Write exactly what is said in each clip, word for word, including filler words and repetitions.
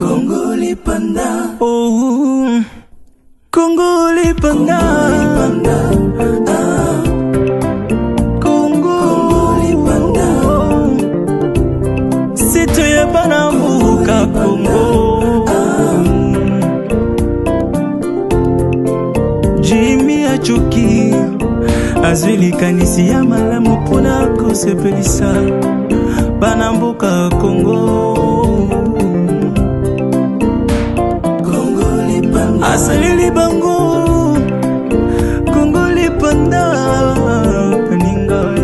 Congolais Panda. Oh, Congolais Panda. Ah. Congolais Panda. C'est toi Banambuka Congo. Jimmy Achuki. Azuli kanisi ya malamu pona kosepelisa Banambuka Congo. Congolais Panda. Asalili bango Congolais Panda. Peninga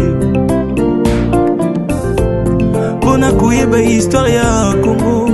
Pona kuyeba histoire ya Congo.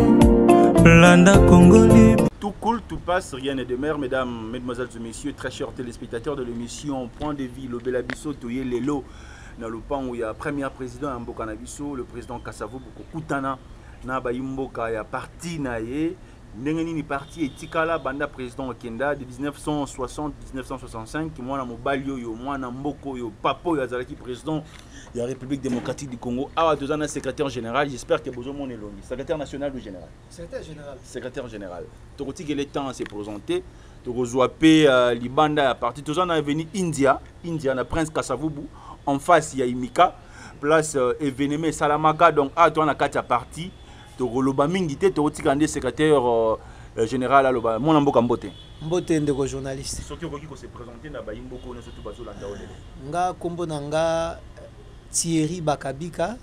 Landa Congolais. Tout cool, tout passe, rien n'est de mer, mesdames, mesdemoiselles et messieurs, très chers téléspectateurs de l'émission Point de vie, le Belabiso, Toye Lelo, dans le pan où il y a premier président à Mboka Nabiso, le président Kassavou, Kutana, Naba Imboka, il y a parti Naye, Nengeni parti et Tikala, Banda président Kenda de mille neuf cent soixante à mille neuf cent soixante-cinq, moi na Mobalio, yo, moi na Mboko, yo, Papo, Yazalaki président de la République démocratique du Congo, à deux ans secrétaire général, j'espère que vous avez mon secrétaire national ou général. Secrétaire général. Secrétaire général. Tokoti que le temps s'est présenté. Tokozoapé Libanda à partir deux ans à venir India, India na Prince Kasavubu, en face il y a Imika, place événement Salamaka donc à toi na Katia parti. Tokoloba mingi te tokoti kandé secrétaire général aloba mon amboka mbote. Mbote ndeko journaliste. Surtout ko se présenter na bayimboko na surtout bazo landa olele. Nga kombo nanga Thierry Bakabika,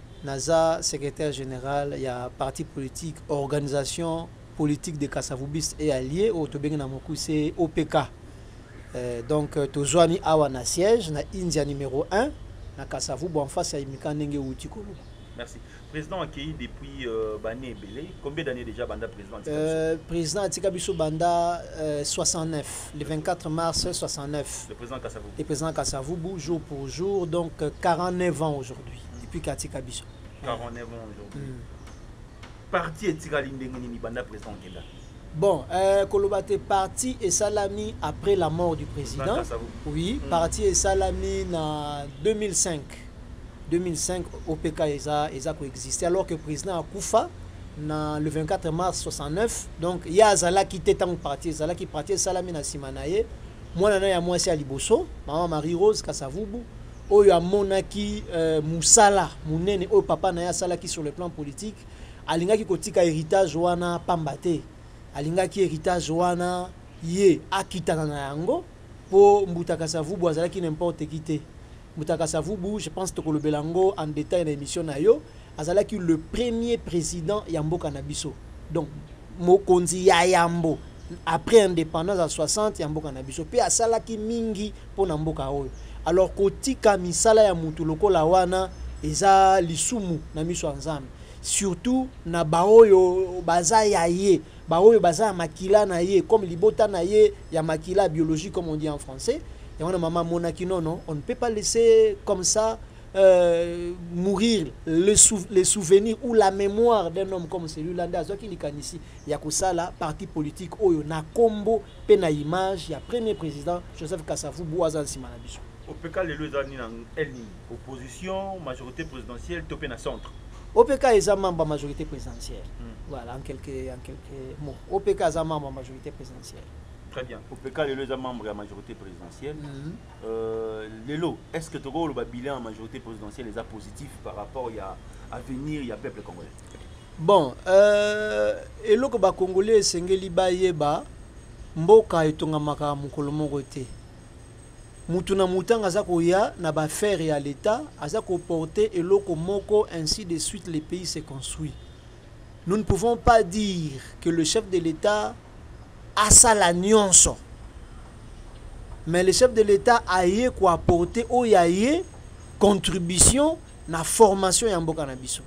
naza secrétaire général, il y a parti politique, organisation politique de Kassavoubis et alliés, au Tobenga c'est O P K. Euh, donc, Tozoami Awa na siège, na India numéro un, na Kassavoub, en face à Imika Nenge Outikolo. Merci. Président accueilli depuis euh, Bané Belé, combien d'années déjà Banda président euh, Président Atikabiso Banda euh, soixante-neuf, le vingt-quatre mars soixante-neuf. Le président Kassavoubou. Le président Kassavoubou, jour pour jour, donc quarante-neuf ans aujourd'hui, depuis qu'Atikabiso. quarante-neuf ans aujourd'hui. Mm. Parti et Tikalindengeni Banda président Kenda. Bon, euh, Kolobate parti et Salami après la mort du président. Oui, mm. Parti et Salami en deux mille cinq. deux mille cinq, O P K a coexisté alors que le président a Koufa le vingt-quatre mars soixante-neuf. Donc, il y a Zala qui était en parti, Zala qui parti, Salami na Simanaye. Moi, il y a moi, c'est à Liboso, Maman Marie-Rose, Kassavoubou. Oh, il y a Monaki, euh, Moussala, Mounene, oh, papa Naya Salaki sur le plan politique. Alinga qui kotika héritage wana Pambate. Alinga qui héritage wana Ye, Akita na yango. Pour Mbouta Kassavoubou, Zala qui n'importe qui te. Moutaka Savubu, je pense que le Belango en détail dans l'émission Nayo, Azalaki le premier président Yambo Kanabiso. Donc, Mokonzi Yayambo, après indépendance à soixante, Yambo Kanabiso. Puis Azalaki Mingi pour Nambo Kaoyo. Alors, Kotika Misala Yamutuloko Lawana, Eza Lisumu, Namiso Anzam. Surtout, na Baoyo Baza Yaye, Baoyo Baza Makila Naye, comme Libota Naye, Yamakila biologie, comme on dit en français. Et on a maman Monaki, non, non, on ne peut pas laisser comme ça euh, mourir le sou les souvenirs ou la mémoire d'un homme comme celui-là. Il y a que ça là, parti politique, il y a combo, il y a image, il y a premier président, Joseph Kassavoubou, Azan Simanabiso. Au P K, les deux années en opposition, majorité présidentielle, topé na centre. O P K est un membre de la majorité présidentielle. Mm. Voilà, en quelques, en quelques mots. O P K est un membre de la majorité présidentielle. Très bien. Au P K, les deux membres de la majorité présidentielle. Mm -hmm. euh, Lélo, est-ce que tu as le bilan en majorité présidentielle est positif par rapport à venir, il y a peuple congolais? Bon, euh, et le Congolais, c'est que les ba mboka etonga maka mukolo moko te. Mutuna mutanga za koya na ba faire à l'état, aza ko porter et loko moko ainsi de suite les pays se construit. Nous ne pouvons pas dire que le chef de l'État a ça la nuance. Mais le chef de l'État a yé quoi apporter au yaye contribution na formation ya mboka na biso.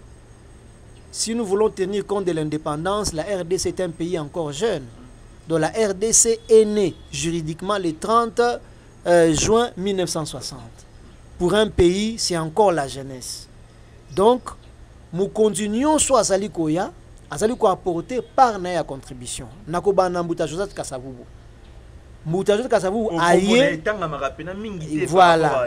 Si nous voulons tenir compte de l'indépendance, la R D C est un pays encore jeune. Donc la R D C est née juridiquement le trente juin mille neuf cent soixante. Pour un pays, c'est encore la jeunesse. Donc, nous continuons soit à Salikoya, à Saliko apporter par na contribution. Nakoba na Mbouta Joseph Kassavoubou. Mbouta Joseph Kassavoubou aïe. Voilà.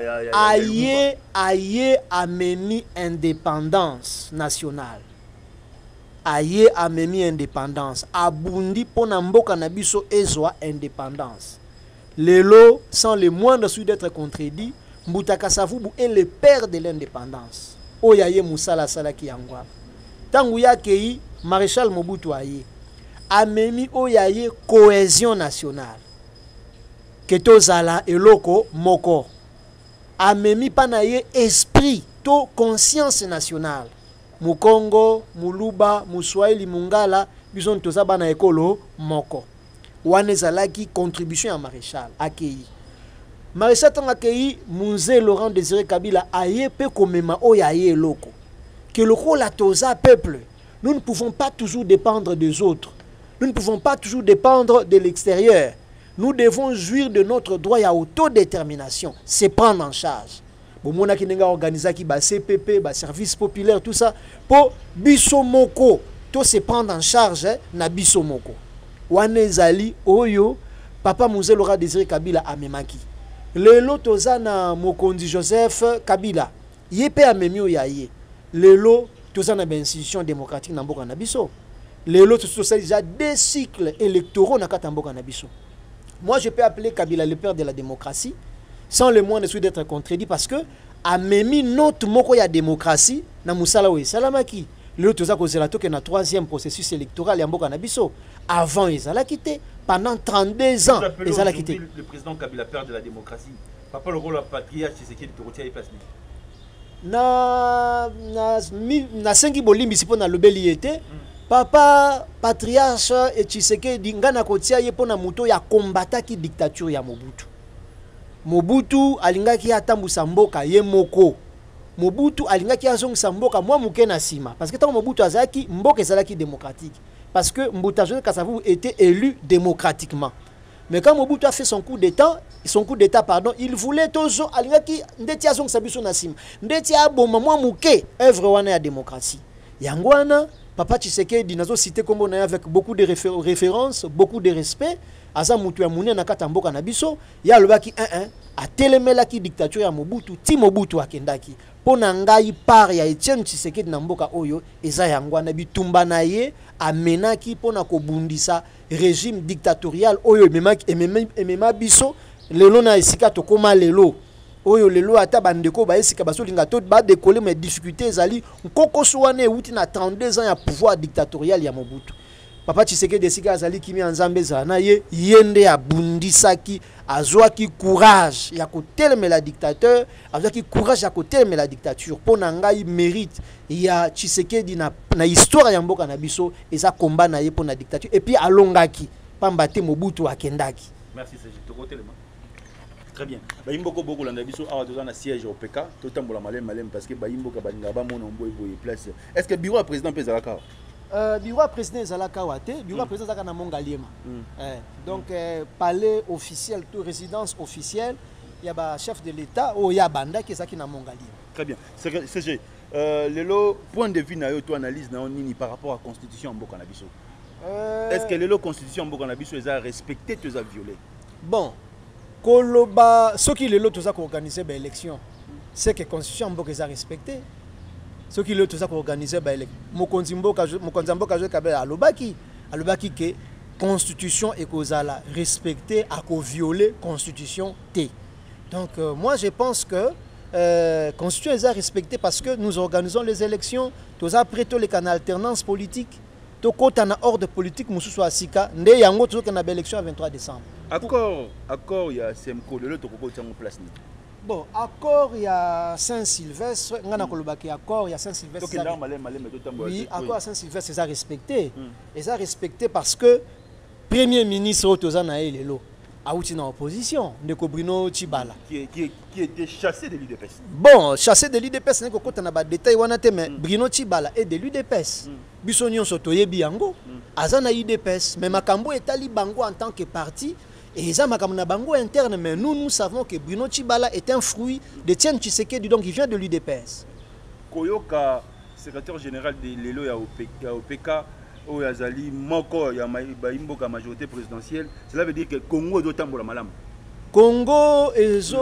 Aïe, aïe a mené indépendance nationale. aye amemi indépendance abundi pona mboka na biso ezwa indépendance lelo sans le moindre souci d'être contredit Mbuta Kasavubu est le père de l'indépendance oyaye musala sala ki yangwa tangu yakei maréchal Mobutu aye amemi oyaye cohésion nationale ketozala eloko moko amemi panaye esprit to conscience nationale Mukongo, Muluba, Muswahili, Mungala, bison toza bana ekolo moko. Wanezalaki contribution à maréchal accueilli. Maréchal tant accueilli Mzee Laurent Désiré Kabila aye pe komema oyaye loko. Que le rôle la toza peuple. Nous ne pouvons pas toujours dépendre des autres. Nous ne pouvons pas toujours dépendre de l'extérieur. Nous devons jouir de notre droit à autodétermination, c'est prendre en charge. Bon, qui n'a organisé qui ba C P P, ba service populaire, tout ça, pour bisomoko, tout se prendre en charge na bisomoko. Wanezali oyo, papa Mzee Laurent Désiré Kabila amemaki. Lelo toza na Mokondi Joseph Kabila, yepe amemi oyaye. Lelo toza na ben institution démocratique na mboka na biso. Lelo toza déjà deux cycles électoraux na kata mboka na biso. Moi je peux appeler Kabila le père de la démocratie. Sans le moins de souci d'être contredit parce que a memi notre moko ya démocratie na musala we salamaki le toza ko zela to que na troisième processus électoral ya mboka na biso avant ezala quitté pendant trente-deux ans ezala quitté le président Kabila père de la démocratie papa le rôle patriarche c'est qui de retirer place na na na sengi bolimbi sipo na lobeli était papa patriarche et Tshisekedi ngana kotia ye pona muto ya combattre ki dictature ya Mobutu. Mobutu alingaki atambusa mboka ye moko. Mobutu alingaki azongisa mboka mwa muke na sima parce que tant Mobutu azaki mboka ezalaki démocratique parce que Mbuta Joseph Kasavubu était élu démocratiquement. Mais quand Mobutu a fait son coup d'état, son coup d'état pardon, il voulait toujours alingaki ndeti azongisa biso na sima. Ndeti aboma mwa muke œuvre wana ya démocratie. Yangwana papa Tshisekedi nazo cité kombo na avec beaucoup de réfé références, beaucoup de respect. Aza mutu ya munia na kata mboka na biso ya lobaki un un a telemela ki dictature ya Mobutu ti Mobutu akendaki pona ngai par ya Etienne Tshisekedi na mboka oyo eza yangwa na bitumba na ye amenaki pona ko bundisa régime dictatorial oyo memaki emema biso lelo na esika to koma lelo oyo lelo ata bandeko ba esika baso linga to ba décoller mais difficultés ezali nkoko suwane uti na trente-deux ans ya pouvoir dictatorial ya Mobutu. Papa Tshisekedi esika azali kimi anzambe zana ye yende abundisaki azwaki courage ya kotelemela dictateur azwaki courage ya kotelemela dictature pona ngai mérite ya Tshisekedi na na histoire ya mboka na biso eza combat na ye pona dictature et puis alongaki pamba te Mobutu akendaki. Merci Serge tokotelema. Très bien. Bayimboko boko landa biso awa toza na siège au P K totambola malem malem parce que bayimboka balinga ba mona mboy boy place. Est-ce que bureau président Pezalaka Euh, bureau président Zalaka Wate, bureau président Zaka na Mongaliema. Eh, donc euh, palais officiel, tout résidence officielle, il y a ba chef de l'État ou il y a banda qui est na Mongaliema. Très bien. C G, euh, le point de vue na yo to analyse na nini par rapport à la constitution en Mboka na biso. Euh... Est-ce que le constitution en Mboka na biso est respecté ou est violé? Bon, koloba ce qui le lot tout ça ko organiser ba élection, c'est que constitution en Mboka est respecté. Ce qui est tout ça pour organiser Mokonzi Mboka Joseph Kabila alobaki alobaki que constitution et kozala respecter à ko violer constitution T. Donc euh, moi je pense que euh, constitution est respectée parce que nous organisons les élections, tous après tous les canaux alternance politique, to kota na ordre politique mususu asika nde yango to na élection à vingt-trois décembre. Accord accord il y a C M C O le to ko en place ni. Bon, accord, il y a Saint-Sylvestre. Il y a accord, il y a Saint-Sylvestre. Oui, accord à Saint-Sylvestre, c'est à respecter. C'est à respecter parce que le Premier ministre Otozana Elelo a été en opposition de Bruno Tshibala. Qui, qui, qui était chassé de l'U D P S. Bon, chassé de l'U D P S, on a des détails, mais Bruno Tshibala est de l'U D P S. Bissonion Sotoye Biango, Azana U D P S. Mais Makambo est allé Bango en tant que parti. Et ça, na bango interne, mais nous, nous savons que Bruno Tshibala est un fruit de Etienne Tshisekedi, donc il vient de l'U D P S. Koyoka, secrétaire général de l'E L O et au P K, au Yazali, Moko, il y a majorité présidentielle, cela veut dire que Congo doit tambola malam. Congo, Ezo,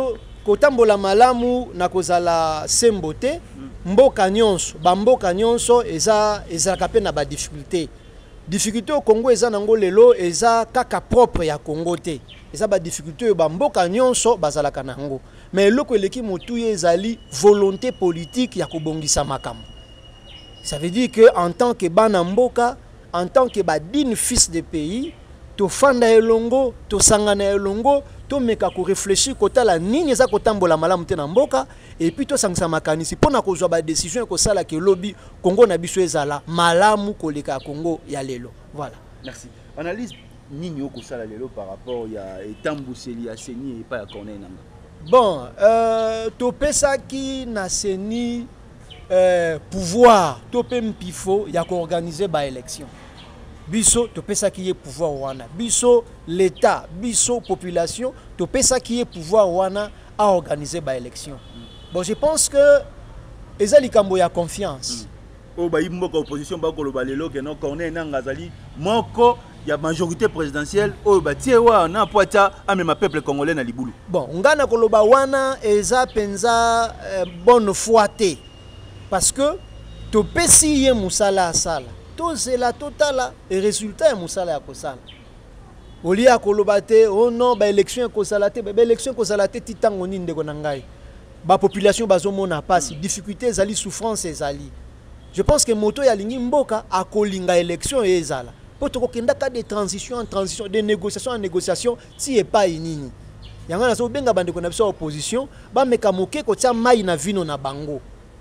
kotambola malamu na kozala sembote mboka nyonso ba mboka nyonso eza ezalaka pe na ba difficulté difficulté au Congo eza nango lelo eza kaka propre ya Congo te eza ba difficulté ba mboka nyonso bazalaka nango mais eloko eleki motu ezali volonté politique ya kobongisa makambo. Ça veut dire que en tant que bana mboka, en tant que ba digne fils de pays, to fanda elongo, to sangana elongo, to meka ko réfléchir kota la nini eza kotambola malamu te na mboka et puis to sangisa makanisi pona kozwa ba décision ko sala ke lobby Congo na biso ezala malamu koleka Congo ya lelo. Voilà. Merci. Analyse nini oko sala lelo par rapport ya etambuseli ya seni et pas ya Corneille Nangaa. Bon, euh to pesa ki na seni euh pouvoir to pe mpifo ya ko organiser ba élection. Biso to pesa ki ye pouvoir wana. Biso l'état, biso population to pesa ki ye pouvoir wana à organiser ba élection. Bon, je pense que ezali kambo ya confiance. O ba yimboka opposition ba ko loba lelo ke non Corneille Nangaa zali moko ya majorité présidentielle o ba tiewa na poata amema peuple congolais na libulu. Bon, ngana ko loba wana eza penza euh, bonne foi te. Parce que to pesi ye musala sala. To zela totala et résultat ya musala ya kosala. Oli ya koloba te oh non ba élection ko sala te ba élection ko sala te titango nini ndeko na ngai. Ba population bazomona pasi difficulté ezali souffrance ezali. Je pense que moto ya lingi mboka akolinga élection ezala. Poto kokenda ka de transition en transition, de négociation en négociation, si et pas inini. Yanga na so benga bande ko na biso opposition, ba meka moke ko tia mai na vino na bango.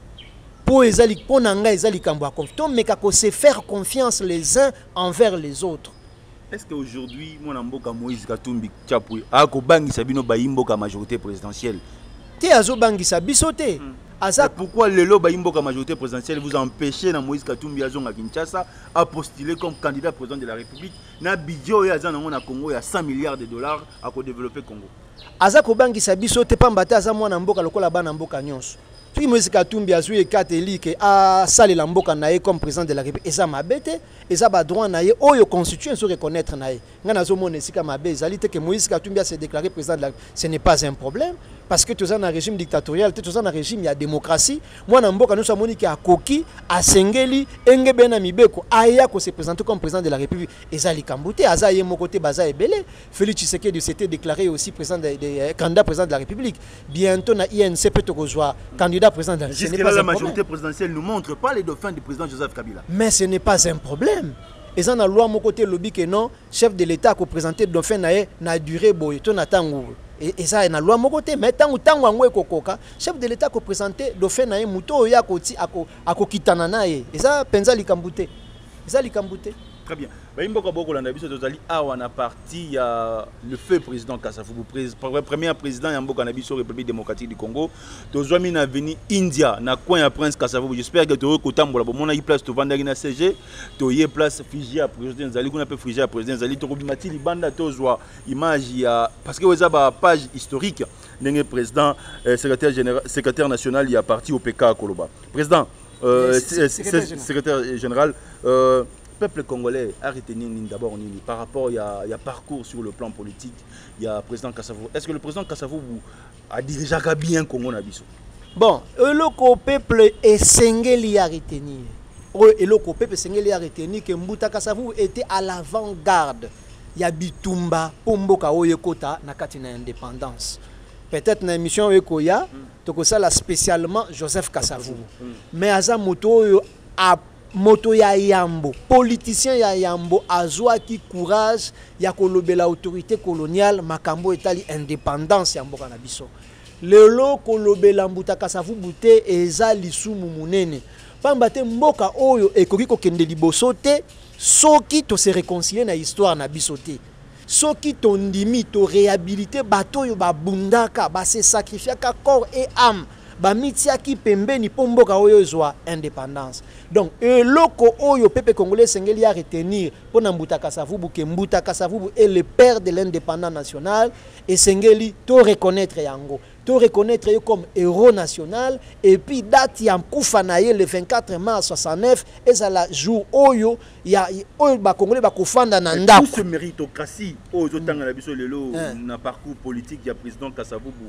Po ezali po nanga ezali kambo confiance, meka ko se faire confiance les uns envers les autres. Est-ce qu'aujourd'hui mon mboka Moïse Katumbi Tchapoué a ko bangisa bino ba yimboka majorité présidentielle? Te azo bangisa biso te. Hmm. Pourquoi le loba imboka majorité présidentielle vous empêchez na Moïse Katumbi Azonga Kinshasa à postuler comme candidat président de la République na bidjo ya zana na Congo ya cent milliards de dollars à ko développer Congo? Aza ko bangisa biso te pambata aza mwana mboka lokola bana mboka nyonso. Puis Moïse Katumbi azui e catholique a salé la mboka nae comme président de la République. Eza mabete, eza ba droit nae oyo constitution se reconnaître nae. Ngana zo mona sika mabe ezali te que Moïse Katumbi a se déclaré président de la République. Ce n'est pas un problème. Parce que tu es dans un régime dictatorial, tu es dans un régime, il y a démocratie. Moi, dans mboka nous sommes qui a Koki, à Sengeli, Enge Benamibeko, Aya ko se présente comme président de la République. Ezali Kambouté, Azaye Mokote Baza Ebele, Félix Tshisekedi s'était déclaré aussi président de, de, candidat président de la République. Bientôt na I N C peut rejoindre candidat président de la République. Jusque là, la majorité présidentielle nous montre pas les dauphins du président Joseph Kabila. Mais ce n'est pas un problème. Et ça, dans la loi, mon côté, lobby que non, chef de l'État qui a présenté le dauphin n'a duré boy, ton attend. Et ça, dans la loi, mon côté, mais tant ou tant ou kokoka, chef de l'État qui a présenté le dauphin n'a muto ya koti ako ako kitana et ça, penza likambouté. Ça likambouté. Très bien. Baimboka boko landa biso tozali awa na parti ya le feu président Kassavubu, premier président ya mboka na biso République démocratique du Congo. Tozwami na veni India na coin ya Prince Kassavubu. J'espère que to kotambola bo mona yi place to vandaki na C G, to ye place Figia président Zali kuna pe Figia président Zali to bimati libanda tozwa image ya parce que oza ba page historique ndenge président euh, secrétaire général secrétaire national ya parti O P K Koloba. Président euh, secrétaire général euh, peuple congolais a retenu d'abord par rapport il y a, il y a parcours sur le plan politique, il y a président Kassavubu. Est-ce que le président Kassavubu a dirigé bien Congo Nabiso? Bon, le peuple est sengeli à retenir. Et le peuple sengeli à retenir que Mbuta Kassavubu était à l'avant-garde. Il y a Bitumba, Pomboka Oyekota, Nakati na indépendance. Peut-être dans l'émission Oyekoya, tu ça spécialement Joseph Kassavubu. Mais Aza Moto a moto ya yambo politicien ya yambo azwa ki courage ya kolobela autorité coloniale makambo etali indépendance ya mboka na biso lelo kolobela Mbuta Kassavubu te eza lisumu munene pamba te mboka oyo ekoki kokende liboso te soki to se réconcilier na histoire na biso te soki to ndimi to réhabiliter bato oyo babundaka ba se sacrifier ka corps et âme ba mitia ki pembeni po mboka oyo zwa indépendance. Donc eloko oyo peuple congolais sengeli a retenir pour Mbuta Kassavubu que Mbuta Kassavubu est le père de l'indépendance nationale et sengeli to reconnaître yango to reconnaître comme héros national et puis date ya kufa na ye le vingt-quatre mars soixante-neuf et ça la jour oyo ya oyo ba congolais ba kofanda na ndako tout ce méritocratie oyo tanga na biso lelo na parcours politique ya président Kassavubu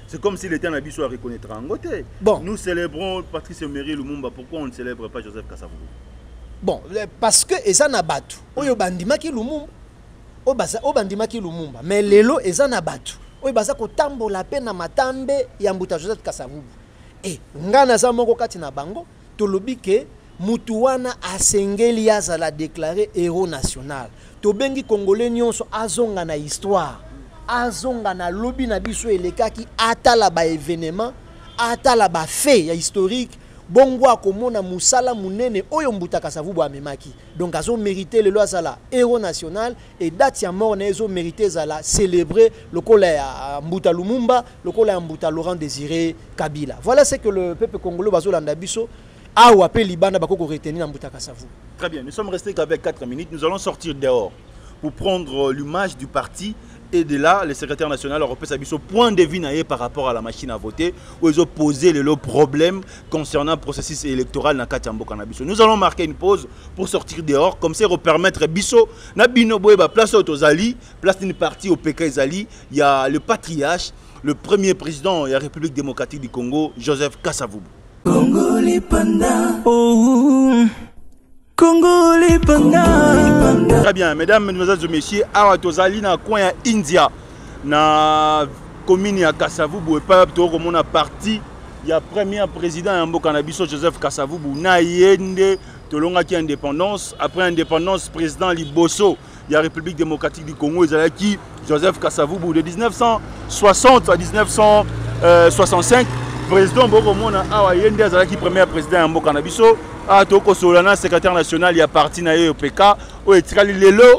C'est comme si l'État n'a pas à reconnaître en côté. Bon. Nous célébrons Patrice Emery Lumumba. Pourquoi on ne célèbre pas Joseph Kasavubu? Bon, parce que eza na batu. Oyo bandimaki Lumumba. O basa o bandimaki Lumumba. Mais lelo eza na batu. Oyo basa ko tambola pe na matambe ya mbuta Joseph Kasavubu. Et ngana za moko kati na bango tolobi ke mutu wana asengeli azala déclaré héros national. Tobengi Congolais nyonso azonga na histoire. Azonga na lobi na biso elekaki atala ba événement, atala ba fait ya historique. Bongo akomona musala munene oyo mbuta Kasavubu amemaki. Donc azo mérité le loi zala héros national et date ya mort na ezo mérité zala célébrer le kola ya mbuta Lumumba, le kola ya mbuta Laurent Désiré Kabila. Voilà ce que le peuple congolais bazo landa biso a ou appelé Libanda bako retenir na mbuta Kasavubu. Très bien, nous sommes restés qu'avec quatre minutes, nous allons sortir dehors pour prendre l'image du parti. Et de là, le secrétaire national européen a mis au point de vue par rapport à la machine à voter, où ils ont posé le problème concernant le processus électoral dans Katiambo Canabiso. Nous allons marquer une pause pour sortir dehors, comme ça, pour permettre Bisso, Nabino Boeba, place au Tozali, place d'une partie au P K Zali, il y a le patriarche, le premier président de la République démocratique du Congo, Joseph Kasavubu. Congo les pandas. Oh. Congo les pandas. Très bien, mesdames, mesdemoiselles et messieurs, awa tozali na coin ya India na commune ya Kasavubu et pas to comme on a parti il y a premier président ya mboka na biso Joseph Kasavubu na yende tolonga ki indépendance après indépendance président liboso ya République démocratique du Congo ezalaki Joseph Kasavubu de mille neuf cent soixante à mille neuf cent soixante-cinq président boko mona awa yende ezalaki premier président ya mboka na biso. Ah, toko solana secrétaire national il y a parti na yo P K o etikali lelo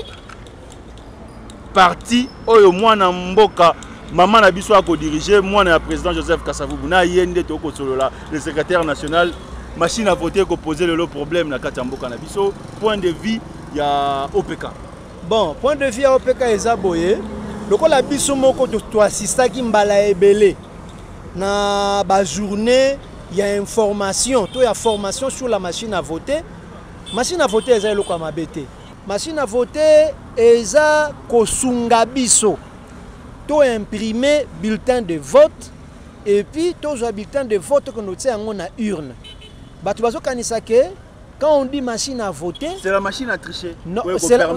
parti oyo mwana mboka maman na biso a ko diriger mwana ya président Joseph Kasavubu na yende toko solola le secrétaire national machine à voter ko poser le problème na kati mboka na biso point de vue ya O P K. Bon, point de vue ya O P K eza boye lokola biso moko to assistaki mbala ebele na ba journée. Il y a information, il y a formation sur la machine à voter. Machine à voter, c'est le Kamabete. Machine à voter, c'est kosunga biso. Tu as imprimé bulletin de vote et puis tu as bulletin de vote que nous avons dans urne. Quand on dit machine à voter, c'est la machine à tricher. Non, c'est la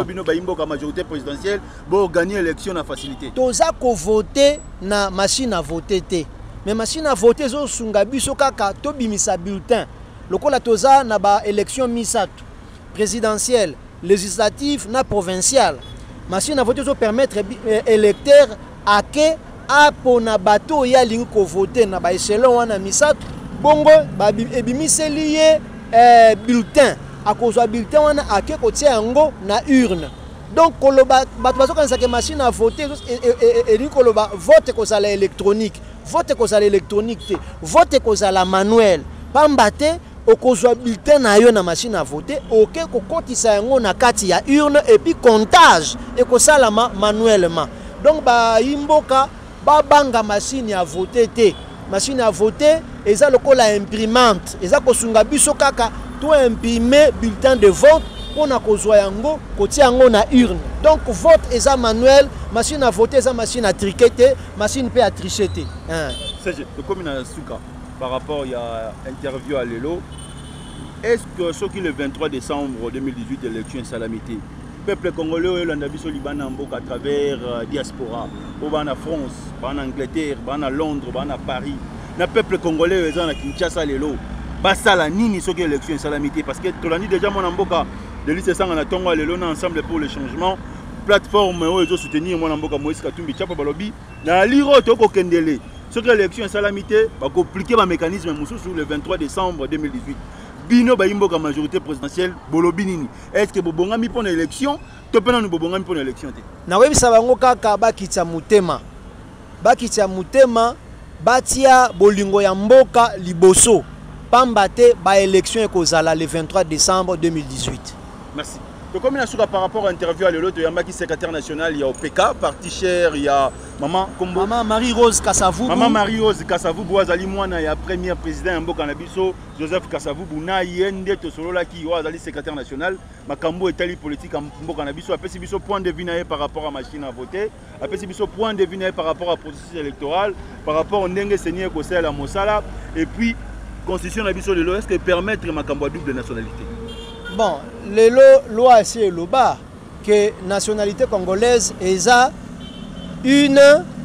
majorité présidentielle pour gagner l'élection en facilité. Tu as voté na machine à voter. Mais machine à voter zo sungabi so kaka to bimisa bulletin lokola toza na ba élection misatu présidentielle législative na provinciale machine à voter zo permettre électeur à que apona bato ya lingi ko voter na ba échelon wana misatu bongo ba ebimiseli ye eh, bulletin akozwa bulletin wana ake ko tia yango na urne. Donc koloba bato bazo kanisa ke machine à voter et lingi koloba vote ko sala électronique. Vote ko sala électronique te, vote ko sala manuel. Pambate okozwa bulletin na yo na machine à voter, OK ko kotisa yango na kati ya urne et puis comptage et ko sala manuellement. Donc ba imboka ba banga machine à voter te. Machine à voter eza lokola imprimante, eza ko sunga biso kaka to imprimer bulletin de vote on a kozwa yango kotia yango na urne. Donc vote eza manuel, machine à voter eza machine à triquer, machine peut à tricher. Hein. C'est comme une souka par rapport il y a interview à Lelo. Est-ce que ce qui le vingt-trois décembre deux mille dix-huit élection salamité peuple congolais l'anda biso libana mboka à travers euh, diaspora au bana France, bana Angleterre, bana Londres, bana Paris. Na peuple congolais eza na Kinshasa Lelo. Basala nini ce qui élection salamité parce que tolani déjà mon mboka de l'I C S na tongo lelo na ensemble pour le changement plateforme où ils ont soutenir mon mboka Moïse Katumbi Tchapa Balobi na liro to ko kendele ce que l'élection salamité va compliquer ma mécanisme mususu le vingt-trois décembre deux mille dix-huit bino ba imboka majorité présidentielle bolobi nini est-ce que bobonga mi pour l'élection to pena no bobonga mi pour l'élection te na webisa bango kaka bakitsa mutema bakitsa mutema batia bolingo ya mboka liboso pambate ba élection ekozala le vingt-trois décembre deux mille dix-huit. Merci. Donc comme il y a par rapport à l'interview à l'autre, il y a un secrétaire national, il y a au P K, parti cher, il y a Maman Kombo. Maman Marie-Rose Kassavoubou. Maman Marie-Rose Kassavoubou, Azali Mouana, il y a premier président Mboka Canabiso, Joseph Kassavoubou, na yende to solo là qui Azali secrétaire national, Makambo est politique Mboka Canabiso, après c'est biso point de vue par rapport à machine à voter, après c'est biso point de vue par rapport à processus électoral, par rapport au Ndenge Seigneur Kosel la Mosala, et puis constitution Nabiso de l'Ouest qui permettre Makambo double nationalité. Bon, les loi ici et le bas que nationalité congolaise est une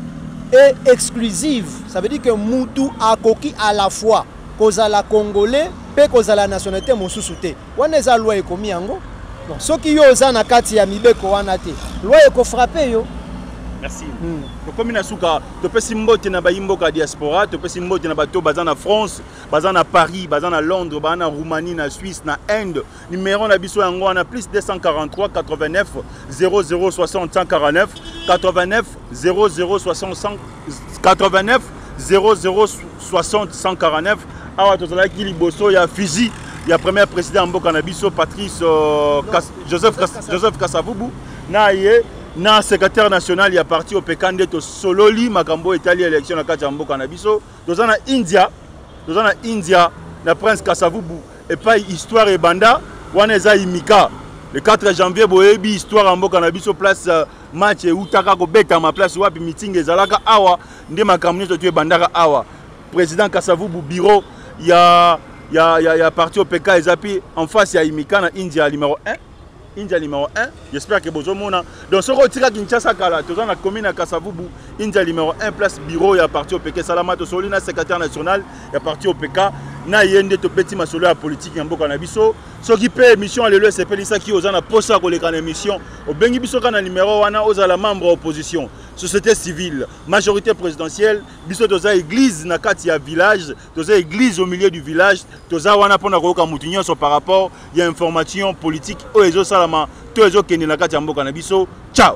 et exclusive. Ça veut dire que Moutou a coquille à la fois cause à la congolais et cause à la nationalité moussousouté. On est à loi et commis en gros. Bon, ceux qui ont un akati ya mibeko wanate. Loi est frappé yo. Merci. Mm. Donc comme inasuka, tu peux simbote na baimboka diaspora, tu peux simbote na bato bazan na France, bazan na Paris, bazan na Londres, bazan na Roumanie, na Suisse, na Inde. Numéro na biso yango on a plus deux cent quarante-trois quatre-vingt-neuf zéro zéro soixante cent quarante-neuf quatre-vingt-neuf zéro zéro soixante quatre-vingt-neuf zéro zéro soixante cent quarante-neuf. Awa tozala ki liboso ya Fiji, ya premier président mboka na biso Patrice euh, Kas, Joseph Kas, Joseph Kassavoubou na ye na secrétaire national ya parti au P K ndeto sololi makambo etali élection na kati ya mboka na biso toza na India toza na India na prince Kassavoubou et pas histoire et banda wana eza imika le quatre janvier boyebi histoire ya mboka na biso place uh, match e utaka ko beta ma place wapi meeting ezalaka awa nde makambo nyoso tu bandaka awa président Kassavoubou bureau ya ya ya ya parti au P K ezapi en face ya imika na India numéro un India numéro un, j'espère que vous avez donc ce qui est Kinshasa Kala, tous la commune à Kassavoubou, India numéro un, place bureau, il y a parti au P K, Salamato Solina, secrétaire national, il y a parti au P K, na yende to petit masolo à politique en Mboka na biso, ce qui paie émission à l'E C P L I S A qui aux ana posa ko les émission, au bengi biso kana numéro wana aux la membre opposition, société civile, majorité présidentielle, biso toza église na kati ya village, toza église au milieu du village, toza wana pona ko ka mutinyo so par rapport, il y a information politique o ezo salama, to ezo kende na kati ya Mboka na biso. Ciao.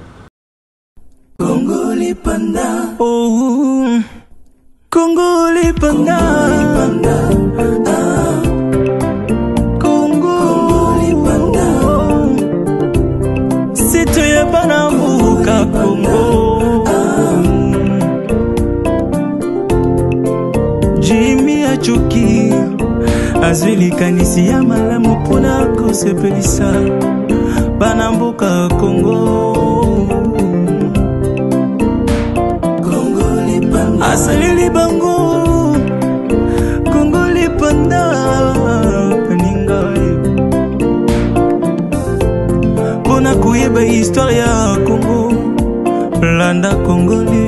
Congolais panda. Oh, Congolais panda. Ah. Congolais panda. C'est toi Banambuka Congo. Jimmy Achoki. Azuli kanisi ya malamu pona ko sepelisa. Banambuka Congo. Asalili bango Congolais panda peninga Bona kuyeba histoire ya Congo Landa Congolais